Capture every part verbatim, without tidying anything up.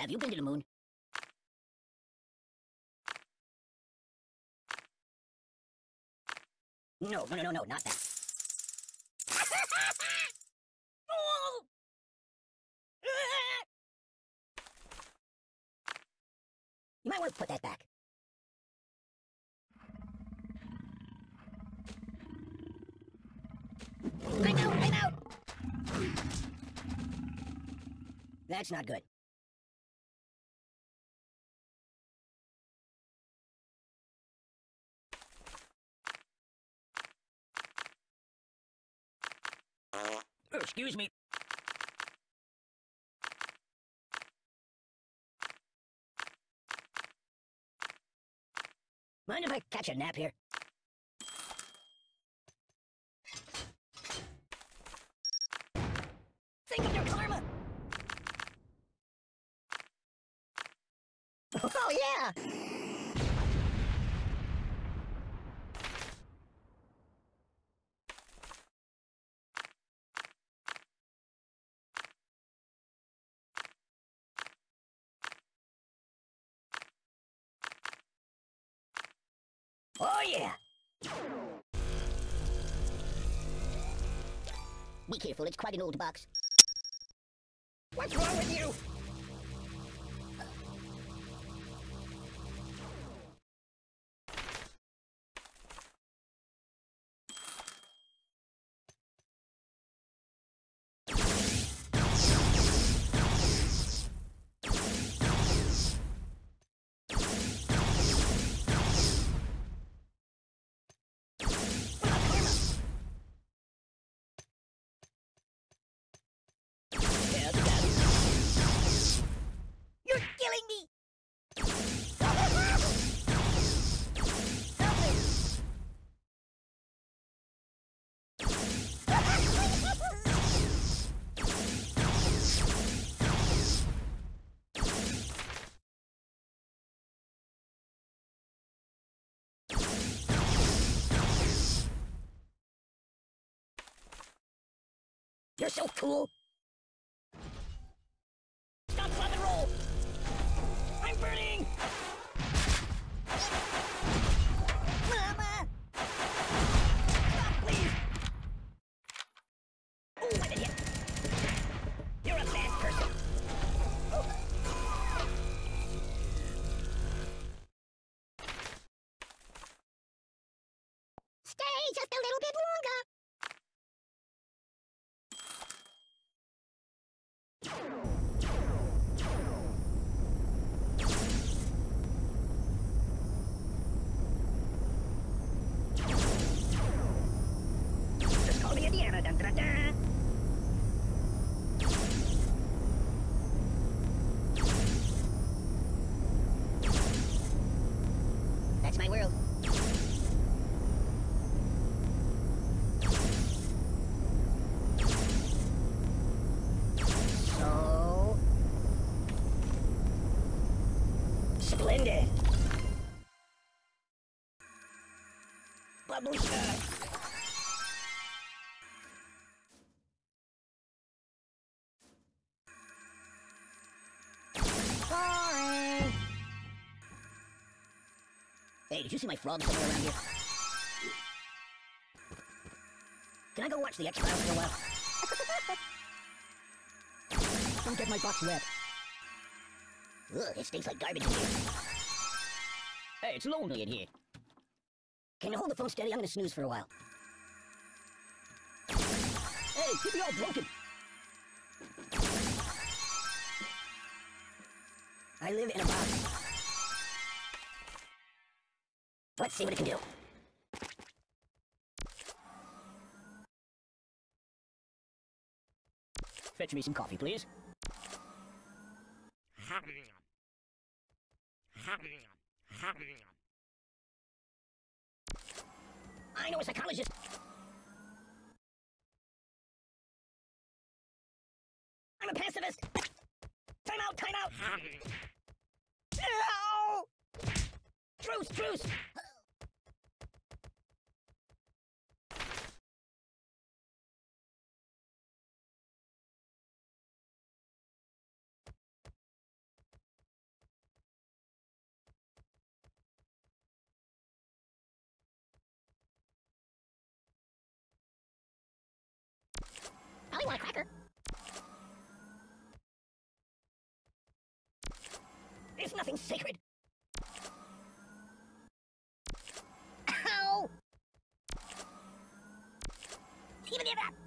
Have you been to the moon? No, no, no, no, no, not that. You might want to put that back. I'm out, I'm out! That's not good. Oh, excuse me. Mind if I catch a nap here? Think of your karma! Oh, yeah! Oh, yeah! Be careful, it's quite an old box. What's wrong with you? You're killing me! You're so cool! Stop, drop, and roll! I'm burning! Mama! Stop, please! Oh, I did hit! You're a bad person! Oh. Stay just a little bit longer! Just call me Indiana, dun dun dun! That's my world. So... splendid! Babushka! Boring! Hey, did you see my frog somewhere around here? Can I go watch the X-Files for a while? Don't get my box wet. Ugh, it stinks like garbage in here. Hey, it's lonely in here. Can you hold the phone steady? I'm gonna snooze for a while. Hey, keep me all broken. I live in a box. Let's see what it can do. Fetch me some coffee, please. I know a psychologist. I'm a pacifist. Time out, time out. No! Truce, truce. There's nothing sacred. Ow! Even if that.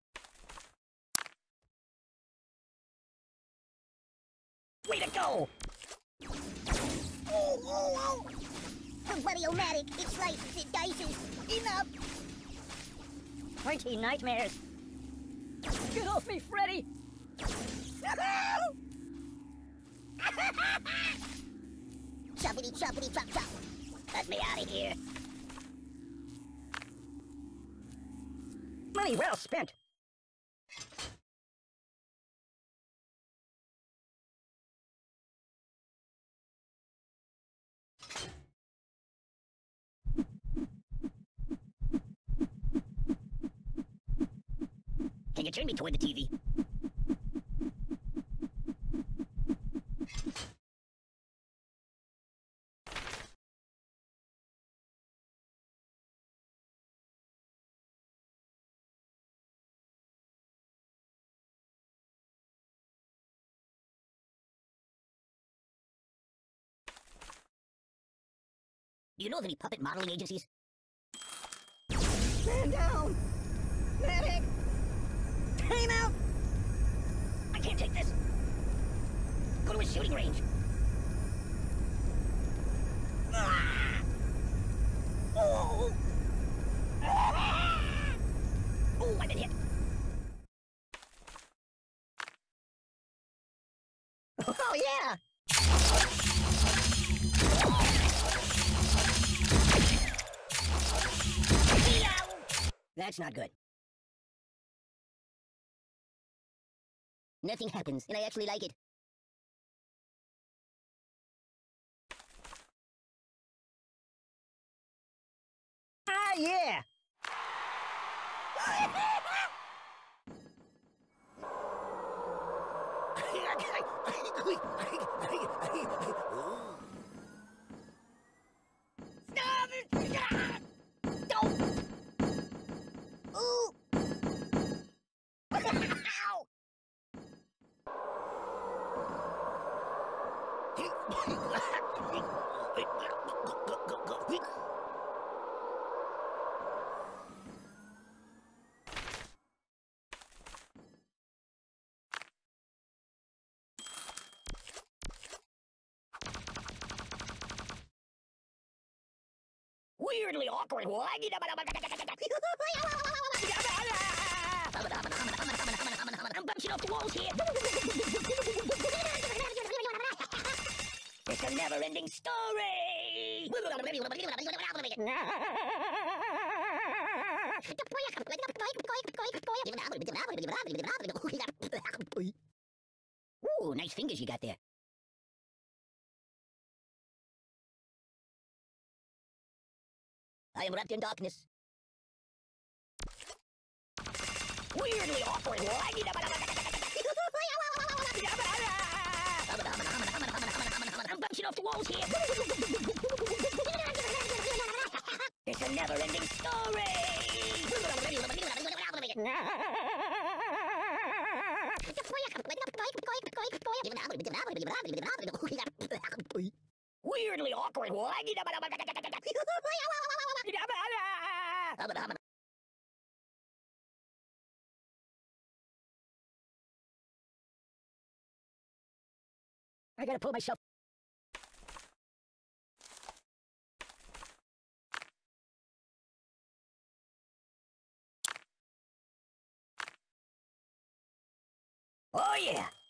Way to go! Oh, oh, oh! The buddy-o-matic, it slices, it dices. Enough! Pointy nightmares. Get off me, Freddy! Choppity choppity chop chop. Let me out of here. Money well spent. Can you turn me toward the T V? Do you know of any puppet modeling agencies? Man down! Medic! Time out! I can't take this! Go to a shooting range! Ah! Oh! Ah! Oh, I've been hit! Oh, yeah! That's not good. Nothing happens, and I actually like it. Ah, yeah! Stop it! Don't! Ooh! Ow! Weirdly awkward. I'm bouncing off the walls here. It's a never-ending story. Ooh, nice fingers you got there. I am wrapped in darkness. Weirdly awkward. I'm bouncing off the walls here. It's a never-ending story. Weirdly awkward. I gotta pull myself. Oh yeah!